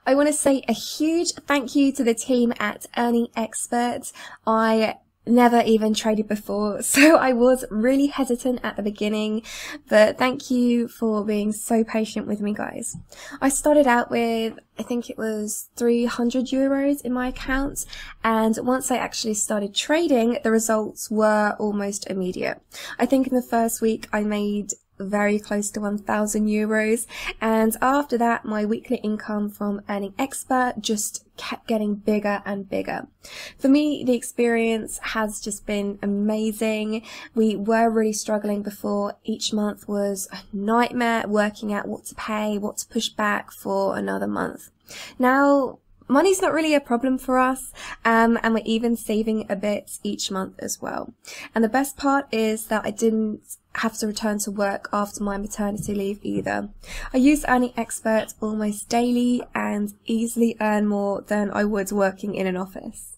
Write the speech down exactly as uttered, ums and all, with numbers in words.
I want to say a huge thank you to the team at Earning Expert. I never even traded before, so I was really hesitant at the beginning, but thank you for being so patient with me, guys. I started out with, I think it was three hundred euros in my account, and once I actually started trading, the results were almost immediate. I think in the first week I made very close to one thousand euros, and after that my weekly income from Earning Expert just kept getting bigger and bigger. For me, the experience has just been amazing. We were really struggling before. Each month was a nightmare, working out what to pay, what to push back for another month. Now money's not really a problem for us, um, and we're even saving a bit each month as well. And the best part is that I didn't have to return to work after my maternity leave either. I use Earning Expert almost daily and easily earn more than I would working in an office.